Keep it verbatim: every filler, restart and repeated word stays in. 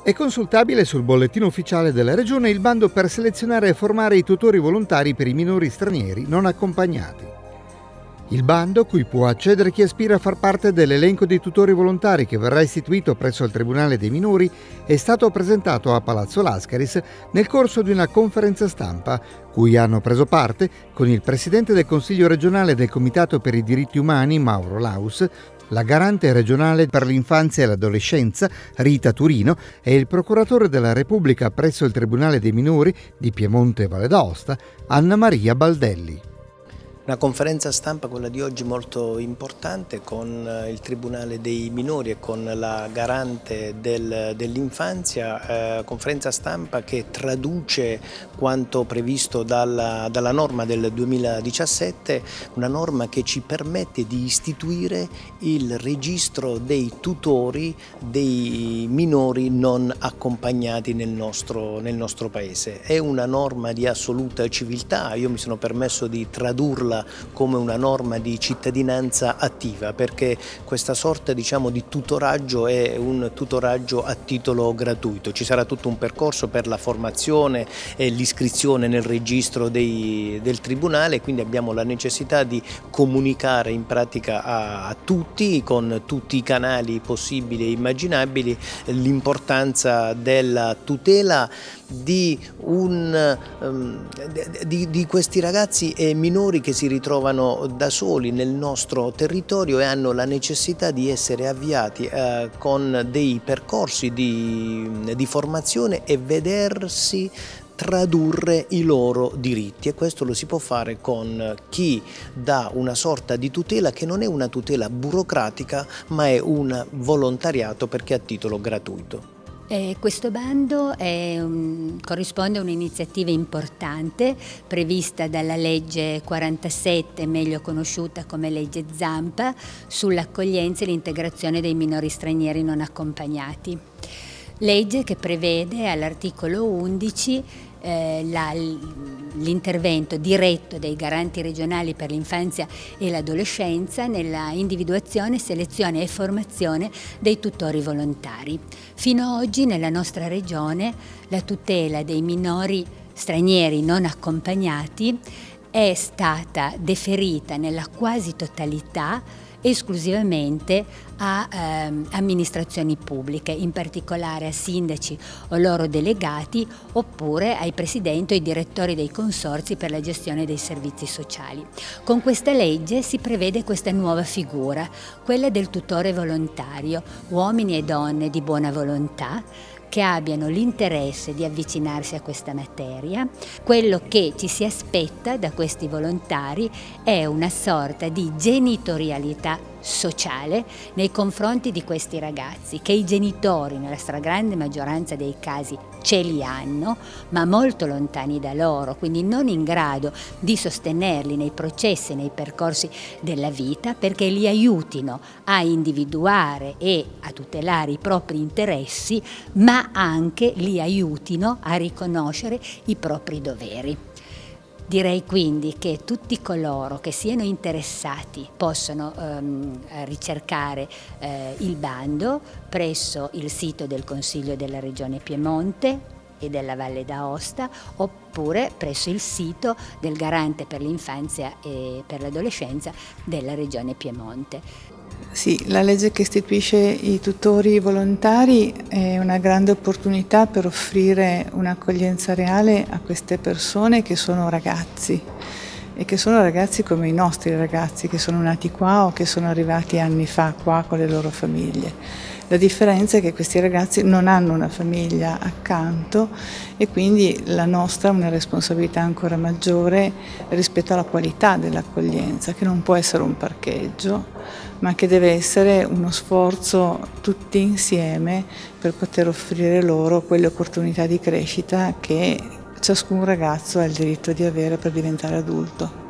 È consultabile sul bollettino ufficiale della Regione il bando per selezionare e formare i tutori volontari per i minori stranieri non accompagnati. Il bando, a cui può accedere chi aspira a far parte dell'elenco dei tutori volontari che verrà istituito presso il Tribunale dei Minori, è stato presentato a Palazzo Lascaris nel corso di una conferenza stampa, cui hanno preso parte con il Presidente del Consiglio regionale del Comitato per i diritti umani, Mauro Laus, la Garante regionale per l'infanzia e l'adolescenza, Rita Turino, e il Procuratore della Repubblica presso il Tribunale dei Minori di Piemonte e Valle d'Aosta, Anna Maria Baldelli. Una conferenza stampa, quella di oggi, molto importante, con il Tribunale dei Minori e con la Garante del, dell'infanzia, eh, conferenza stampa che traduce quanto previsto dalla, dalla norma del duemiladiciassette, una norma che ci permette di istituire il registro dei tutori dei minori non accompagnati nel nostro, nel nostro Paese. È una norma di assoluta civiltà, io mi sono permesso di tradurla come una norma di cittadinanza attiva, perché questa sorta, diciamo, di tutoraggio è un tutoraggio a titolo gratuito. Ci sarà tutto un percorso per la formazione e l'iscrizione nel registro dei, del Tribunale, quindi abbiamo la necessità di comunicare in pratica a, a tutti, con tutti i canali possibili e immaginabili, l'importanza della tutela di, un, um, di, di questi ragazzi e minori che si ritrovano da soli nel nostro territorio e hanno la necessità di essere avviati eh, con dei percorsi di, di formazione e vedersi tradurre i loro diritti, e questo lo si può fare con chi dà una sorta di tutela che non è una tutela burocratica, ma è un volontariato, perché a titolo gratuito. Eh, questo bando è un, corrisponde a un'iniziativa importante prevista dalla legge quarantasette, meglio conosciuta come legge Zampa, sull'accoglienza e l'integrazione dei minori stranieri non accompagnati. Legge che prevede all'articolo undici eh, l'intervento diretto dei garanti regionali per l'infanzia e l'adolescenza nella individuazione, selezione e formazione dei tutori volontari. Fino ad oggi nella nostra regione la tutela dei minori stranieri non accompagnati è stata deferita nella quasi totalità esclusivamente a ehm, amministrazioni pubbliche, in particolare a sindaci o loro delegati, oppure ai presidenti o ai direttori dei consorzi per la gestione dei servizi sociali. Con questa legge si prevede questa nuova figura, quella del tutore volontario, uomini e donne di buona volontà, che abbiano l'interesse di avvicinarsi a questa materia. Quello che ci si aspetta da questi volontari è una sorta di genitorialità sociale nei confronti di questi ragazzi, che i genitori nella stragrande maggioranza dei casi ce li hanno, ma molto lontani da loro, quindi non in grado di sostenerli nei processi e nei percorsi della vita, perché li aiutino a individuare e a tutelare i propri interessi, ma anche li aiutino a riconoscere i propri doveri. Direi quindi che tutti coloro che siano interessati possono ehm, ricercare eh, il bando presso il sito del Consiglio della Regione Piemonte e della Valle d'Aosta, oppure presso il sito del Garante per l'infanzia e per l'adolescenza della Regione Piemonte. Sì, la legge che istituisce i tutori volontari è una grande opportunità per offrire un'accoglienza reale a queste persone che sono ragazzi e che sono ragazzi come i nostri ragazzi, che sono nati qua o che sono arrivati anni fa qua con le loro famiglie. La differenza è che questi ragazzi non hanno una famiglia accanto e quindi la nostra è una responsabilità ancora maggiore rispetto alla qualità dell'accoglienza, che non può essere un parcheggio, ma che deve essere uno sforzo tutti insieme per poter offrire loro quelle opportunità di crescita che ciascun ragazzo ha il diritto di avere per diventare adulto.